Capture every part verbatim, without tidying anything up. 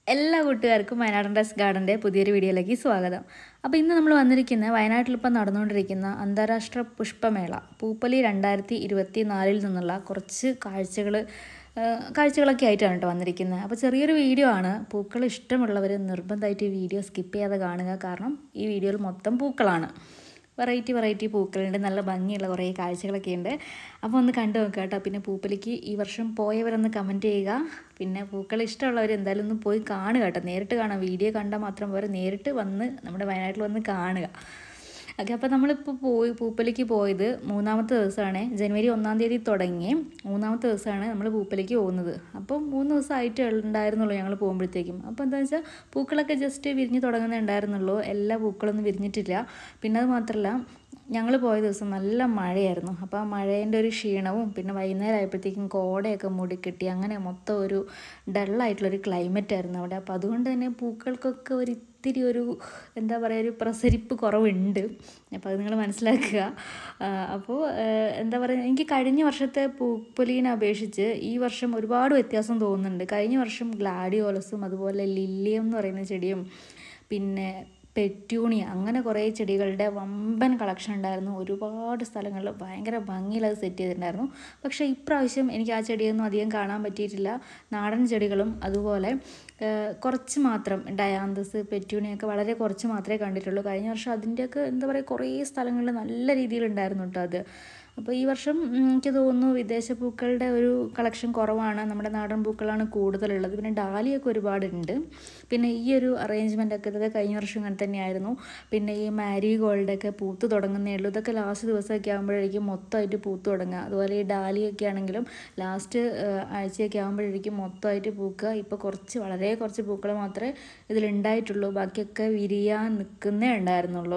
എല്ലാ കൂട്ടുകാർക്കും വയനാടൻ റെസ്റ്റ് ഗാർഡൻ്റെ പുതിയൊരു വീഡിയോയിലേക്ക് സ്വാഗതം. അപ്പോൾ ഇന്ന് നമ്മൾ വന്നിരിക്കുന്നത് വയനാട്ടിലിപ്പോൾ നടന്നുകൊണ്ടിരിക്കുന്ന അന്താരാഷ്ട്ര പുഷ്പമേള പൂപ്പൊലി രണ്ടായിരത്തി ഇരുപത്തി നാലിൽ നിന്നുള്ള കുറച്ച് കാഴ്ചകൾ കാഴ്ചകളൊക്കെ ആയിട്ടാണ് കേട്ടോ വന്നിരിക്കുന്നത്. അപ്പോൾ ചെറിയൊരു വീഡിയോ ആണ്. പൂക്കൾ ഇഷ്ടമുള്ളവർ നിർബന്ധമായിട്ട് ഈ വീഡിയോ സ്കിപ്പ് ചെയ്യാതെ കാണുക. കാരണം ഈ വീഡിയോയിൽ മൊത്തം പൂക്കളാണ്. വെറൈറ്റി വെറൈറ്റി പൂക്കളുണ്ട്, നല്ല ഭംഗിയുള്ള കുറേ കാഴ്ചകളൊക്കെ ഉണ്ട്. അപ്പോൾ ഒന്ന് കണ്ടു നോക്കുക കേട്ടോ. പിന്നെ പൂപ്പൊലിക്ക് ഈ വർഷം പോയവരൊന്ന് കമൻറ്റ് ചെയ്യുക. പിന്നെ പൂക്കൾ ഇഷ്ടമുള്ളവർ എന്തായാലും ഒന്ന് പോയി കാണുക കേട്ടോ. നേരിട്ട് കാണാം, വീഡിയോ കണ്ടാൽ മാത്രം പോരെ, നേരിട്ട് വന്ന് നമ്മുടെ വയനാട്ടിൽ വന്ന് കാണുക. ഓക്കെ, അപ്പോൾ നമ്മളിപ്പോൾ പോയി പൂപ്പൊലിക്ക് പോയത് മൂന്നാമത്തെ ദിവസമാണ്. ജനുവരി ഒന്നാം തീയതി തുടങ്ങി മൂന്നാമത്തെ ദിവസമാണ് നമ്മൾ പൂപ്പൊലിക്ക് പോകുന്നത്. അപ്പോൾ മൂന്ന് ദിവസമായിട്ട് ഉണ്ടായിരുന്നുള്ളൂ ഞങ്ങൾ പോകുമ്പോഴത്തേക്കും. അപ്പോൾ എന്താണെന്ന് വെച്ചാൽ പൂക്കളൊക്കെ ജസ്റ്റ് വിരിഞ്ഞ് തുടങ്ങുന്നേ ഉണ്ടായിരുന്നുള്ളൂ, എല്ലാ പൂക്കളൊന്നും വിരിഞ്ഞിട്ടില്ല. പിന്നെ അത് മാത്രമല്ല, ഞങ്ങൾ പോയ ദിവസം നല്ല മഴയായിരുന്നു. അപ്പോൾ ആ മഴേൻ്റെ ഒരു ക്ഷീണവും പിന്നെ വൈകുന്നേരം ആയപ്പോഴത്തേക്കും കോടയൊക്കെ മൂടിക്കെട്ടി, അങ്ങനെ മൊത്തം ഒരു ഡള്ളായിട്ടുള്ളൊരു ക്ലൈമറ്റ് ആയിരുന്നു അവിടെ. അപ്പോൾ അതുകൊണ്ട് തന്നെ പൂക്കൾക്കൊക്കെ ഒരു ഇത്തിരി ഒരു എന്താ പറയുക, ഒരു പ്രസരിപ്പ് കുറവുണ്ട്. അപ്പോൾ അത് നിങ്ങൾ മനസ്സിലാക്കുക. അപ്പോൾ എന്താ പറയുക, എനിക്ക് കഴിഞ്ഞ വർഷത്തെ പൂപ്പൊലീനെ അപേക്ഷിച്ച് ഈ വർഷം ഒരുപാട് വ്യത്യാസം തോന്നുന്നുണ്ട്. കഴിഞ്ഞ വർഷം ഗ്ലാഡിയോലസും അതുപോലെ ലില്ലിയം എന്ന് പറയുന്ന ചെടിയും പിന്നെ പെറ്റൂണിയ, അങ്ങനെ കുറേ ചെടികളുടെ വമ്പൻ കളക്ഷൻ ഉണ്ടായിരുന്നു. ഒരുപാട് സ്ഥലങ്ങളിൽ ഭയങ്കര ഭംഗിയിൽ അത് സെറ്റ് ചെയ്തിട്ടുണ്ടായിരുന്നു. പക്ഷേ ഇപ്രാവശ്യം എനിക്ക് ആ ചെടിയൊന്നും അധികം കാണാൻ പറ്റിയിട്ടില്ല. നാടൻ ചെടികളും അതുപോലെ കുറച്ച് മാത്രം ഡയാന്തസ്, പെറ്റൂണിയൊക്കെ വളരെ കുറച്ച് മാത്രമേ കണ്ടിട്ടുള്ളൂ. കഴിഞ്ഞ വർഷം അതിൻ്റെയൊക്കെ എന്താ പറയുക, കുറേ സ്ഥലങ്ങളിൽ നല്ല രീതിയിലുണ്ടായിരുന്നു കേട്ടോ അത്. അപ്പോൾ ഈ വർഷം എനിക്ക് തോന്നുന്നു വിദേശ പൂക്കളുടെ ഒരു കളക്ഷൻ കുറവാണ്, നമ്മുടെ നാടൻ പൂക്കളാണ് കൂടുതലുള്ളത്. പിന്നെ ഡാലിയൊക്കെ ഒരുപാടുണ്ട്. പിന്നെ ഈ ഒരു അറേഞ്ച്മെൻ്റൊക്കെ ഇതൊക്കെ കഴിഞ്ഞ വർഷം ഇങ്ങനെ തന്നെയായിരുന്നു. പിന്നെ ഈ മാരി ഗോൾഡൊക്കെ പൂത്ത് തുടങ്ങുന്നേ ഉള്ളൂ. ഇതൊക്കെ ലാസ്റ്റ് ദിവസമൊക്കെ ആകുമ്പോഴേക്കും മൊത്തമായിട്ട് പൂത്ത് തുടങ്ങുക. അതുപോലെ ഈ ഡാലിയൊക്കെ ആണെങ്കിലും ലാസ്റ്റ് ആഴ്ചയൊക്കെ ആകുമ്പോഴേക്കും മൊത്തമായിട്ട് പൂക്കുക. ഇപ്പോൾ കുറച്ച് വളരെ കുറച്ച് പൂക്കൾ മാത്രമേ ഇതിലുണ്ടായിട്ടുള്ളൂ, ബാക്കിയൊക്കെ വിരിയാൻ നിൽക്കുന്നേ ഉണ്ടായിരുന്നുള്ളൂ.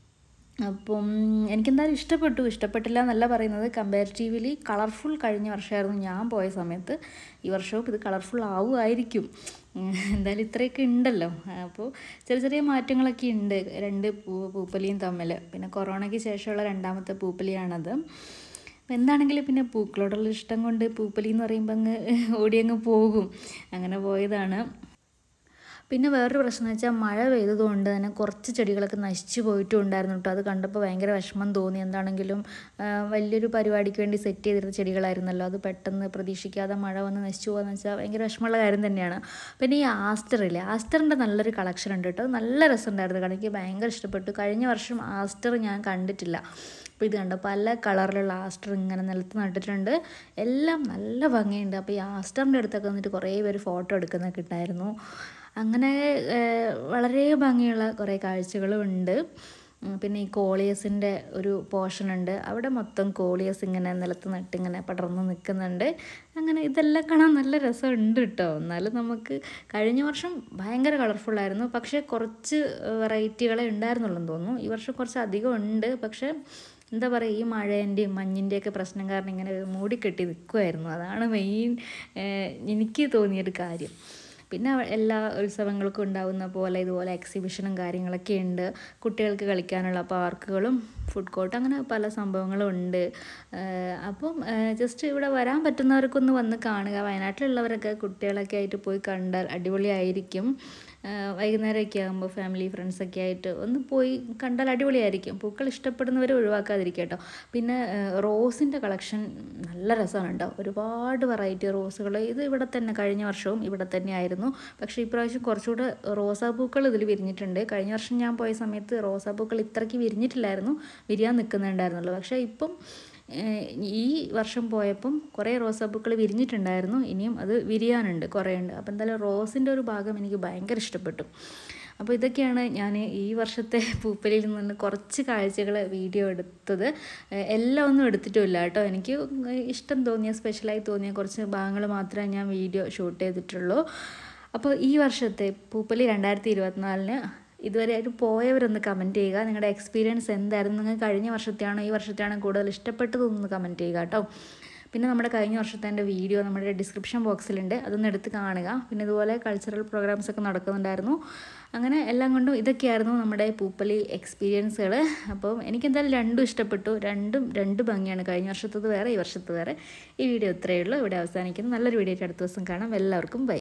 അപ്പം എനിക്കെന്തായാലും ഇഷ്ടപ്പെട്ടു. ഇഷ്ടപ്പെട്ടില്ല എന്നല്ല പറയുന്നത്, കമ്പാരിറ്റീവ്ലി കളർഫുൾ കഴിഞ്ഞ വർഷമായിരുന്നു ഞാൻ പോയ സമയത്ത്. ഈ വർഷവും ഇത് കളർഫുൾ ആവുമായിരിക്കും, എന്തായാലും ഇത്രയൊക്കെ ഉണ്ടല്ലോ. അപ്പോൾ ചെറിയ ചെറിയ മാറ്റങ്ങളൊക്കെ ഉണ്ട് രണ്ട് പൂ പൂപ്പൊലിയും തമ്മിൽ. പിന്നെ കൊറോണയ്ക്ക് ശേഷമുള്ള രണ്ടാമത്തെ പൂപ്പൊലിയാണത്. എന്താണെങ്കിലും പിന്നെ പൂക്കളോടുള്ള ഇഷ്ടം കൊണ്ട് പൂപ്പൊലി എന്ന് പറയുമ്പോൾ അങ്ങ് ഓടിയങ്ങ് പോകും, അങ്ങനെ പോയതാണ്. പിന്നെ വേറൊരു പ്രശ്നം എന്ന് വെച്ചാൽ മഴ പെയ്തതുകൊണ്ട് തന്നെ കുറച്ച് ചെടികളൊക്കെ നശിച്ചു പോയിട്ടും ഉണ്ടായിരുന്നു കേട്ടോ. അത് കണ്ടപ്പോൾ ഭയങ്കര വിഷമം തോന്നി. എന്താണെങ്കിലും വലിയൊരു പരിപാടിക്ക് വേണ്ടി സെറ്റ് ചെയ്തിരുന്ന ചെടികളായിരുന്നല്ലോ, അത് പെട്ടെന്ന് പ്രതീക്ഷിക്കാതെ മഴ വന്ന് നശിച്ചു പോകുകയെന്ന് വെച്ചാൽ ഭയങ്കര വിഷമമുള്ള കാര്യം തന്നെയാണ്. പിന്നെ ഈ ആസ്റ്ററില്ലേ, ആസ്റ്ററിൻ്റെ നല്ലൊരു കളക്ഷൻ ഉണ്ട് കേട്ടോ. നല്ല രസമുണ്ടായിരുന്നു, കാരണം എനിക്ക് ഭയങ്കര ഇഷ്ടപ്പെട്ടു. കഴിഞ്ഞ വർഷം ആസ്റ്റർ ഞാൻ കണ്ടിട്ടില്ല. അപ്പോൾ ഇത് കണ്ടോ, പല കളറിലുള്ള ആസ്റ്റർ ഇങ്ങനെ നിലത്ത് നട്ടിട്ടുണ്ട്, എല്ലാം നല്ല ഭംഗിയുണ്ട്. അപ്പോൾ ഈ ആസ്റ്ററിൻ്റെ അടുത്തൊക്കെ വന്നിട്ട് കുറേ പേര് ഫോട്ടോ എടുക്കുന്നൊക്കെ ഉണ്ടായിരുന്നു. അങ്ങനെ വളരെ ഭംഗിയുള്ള കുറേ കാഴ്ചകളും ഉണ്ട്. പിന്നെ ഈ കോളിയസിൻ്റെ ഒരു പോർഷൻ ഉണ്ട്, അവിടെ മൊത്തം കോളിയസ് ഇങ്ങനെ നിലത്ത് നട്ടിങ്ങനെ പടർന്ന് നിൽക്കുന്നുണ്ട്. അങ്ങനെ ഇതെല്ലാം കാണാൻ നല്ല രസമുണ്ട് കേട്ടോ. എന്നാലും നമുക്ക് കഴിഞ്ഞ വർഷം ഭയങ്കര കളർഫുള്ളായിരുന്നു, പക്ഷേ കുറച്ച് വെറൈറ്റികളെ ഉണ്ടായിരുന്നുള്ളൂ എന്ന് തോന്നുന്നു. ഈ വർഷം കുറച്ച് അധികം ഉണ്ട്, പക്ഷേ എന്താ പറയുക, ഈ മഴേൻ്റെയും മഞ്ഞിൻ്റെയൊക്കെ പ്രശ്നം കാരണം ഇങ്ങനെ മൂടിക്കെട്ടി നിൽക്കുമായിരുന്നു. അതാണ് മെയിൻ എനിക്ക് തോന്നിയൊരു കാര്യം. പിന്നെ എല്ലാ ഉത്സവങ്ങൾക്കും ഉണ്ടാകുന്ന പോലെ ഇതുപോലെ എക്സിബിഷനും കാര്യങ്ങളൊക്കെ ഉണ്ട്. കുട്ടികൾക്ക് കളിക്കാനുള്ള പാർക്കുകളും ഫുഡ് കോർട്ട്, അങ്ങനെ പല സംഭവങ്ങളും ഉണ്ട്. അപ്പം ജസ്റ്റ് ഇവിടെ വരാൻ പറ്റുന്നവർക്കൊന്ന് വന്ന് കാണുക. വയനാട്ടിലുള്ളവരൊക്കെ കുട്ടികളൊക്കെ ആയിട്ട് പോയി കണ്ടാൽ അടിപൊളിയായിരിക്കും. വൈകുന്നേരമൊക്കെ ആകുമ്പോൾ ഫാമിലി ഫ്രണ്ട്സൊക്കെ ആയിട്ട് ഒന്ന് പോയി കണ്ടാൽ അടിപൊളിയായിരിക്കും. പൂക്കൾ ഇഷ്ടപ്പെടുന്നവരെ ഒഴിവാക്കാതിരിക്കുക കേട്ടോ. പിന്നെ റോസിൻ്റെ കളക്ഷൻ നല്ല രസമാണ് കേട്ടോ. ഒരുപാട് വെറൈറ്റി റോസുകൾ, ഇത് ഇവിടെ തന്നെ കഴിഞ്ഞ വർഷവും ഇവിടെ തന്നെ ആയിരുന്നു. പക്ഷേ ഇപ്രാവശ്യം കുറച്ചുകൂടെ റോസാപ്പൂക്കൾ ഇതിൽ വിരിഞ്ഞിട്ടുണ്ട്. കഴിഞ്ഞ വർഷം ഞാൻ പോയ സമയത്ത് റോസാപ്പൂക്കൾ ഇത്രയ്ക്ക് വിരിഞ്ഞിട്ടില്ലായിരുന്നു, വിരിയാൻ നിൽക്കുന്നുണ്ടായിരുന്നുള്ളൂ. പക്ഷേ ഇപ്പം ഈ വർഷം പോയപ്പം കുറേ റോസാപ്പൂക്കൾ വിരിഞ്ഞിട്ടുണ്ടായിരുന്നു, ഇനിയും അത് വിരിയാനുണ്ട്, കുറേ ഉണ്ട്. അപ്പോൾ എന്തായാലും റോസിൻ്റെ ഒരു ഭാഗം എനിക്ക് ഭയങ്കര ഇഷ്ടപ്പെട്ടു. അപ്പോൾ ഇതൊക്കെയാണ് ഞാൻ ഈ വർഷത്തെ പൂപ്പൊലിയിൽ നിന്ന് കുറച്ച് കാഴ്ചകൾ വീഡിയോ എടുത്തത്. എല്ലാം ഒന്നും എടുത്തിട്ടുമില്ല കേട്ടോ. എനിക്ക് ഇഷ്ടം തോന്നിയ, സ്പെഷ്യലായി തോന്നിയ കുറച്ച് ഭാഗങ്ങൾ മാത്രമേ ഞാൻ വീഡിയോ ഷൂട്ട് ചെയ്തിട്ടുള്ളൂ. അപ്പോൾ ഈ വർഷത്തെ പൂപ്പൊലി രണ്ടായിരത്തി ഇരുപത്തിനാലിന് ഇതുവരെ ആയിട്ട് പോയവരൊന്ന് കമൻറ്റ് ചെയ്യുക. നിങ്ങളുടെ എക്സ്പീരിയൻസ് എന്തായിരുന്നു, നിങ്ങൾക്ക് കഴിഞ്ഞ വർഷത്തെയാണോ ഈ വർഷത്തെയാണോ കൂടുതൽ ഇഷ്ടപ്പെട്ടതൊന്ന് കമൻറ്റ് ചെയ്യുക കേട്ടോ. പിന്നെ നമ്മുടെ കഴിഞ്ഞ വർഷത്തെ എൻ്റെ വീഡിയോ നമ്മുടെ ഡിസ്ക്രിപ്ഷൻ ബോക്സിലുണ്ട്, അതൊന്ന് എടുത്ത് കാണുക. പിന്നെ ഇതുപോലെ കൾച്ചറൽ പ്രോഗ്രാംസൊക്കെ നടക്കുന്നുണ്ടായിരുന്നു. അങ്ങനെ എല്ലാം കൊണ്ടും ഇതൊക്കെയായിരുന്നു നമ്മുടെ പൂപ്പൊലി എക്സ്പീരിയൻസുകൾ. അപ്പം എനിക്കെന്തായാലും രണ്ടും ഇഷ്ടപ്പെട്ടു, രണ്ടും രണ്ട് ഭംഗിയാണ്. കഴിഞ്ഞ വർഷത്തത് വേറെ, ഈ വർഷത്ത് വേറെ. ഈ വീഡിയോ ഇത്രയേ ഉള്ളൂ, ഇവിടെ അവസാനിക്കുന്നു. നല്ലൊരു വീഡിയോ ആയിട്ട് അടുത്ത ദിവസം കാണാം. എല്ലാവർക്കും ബൈ.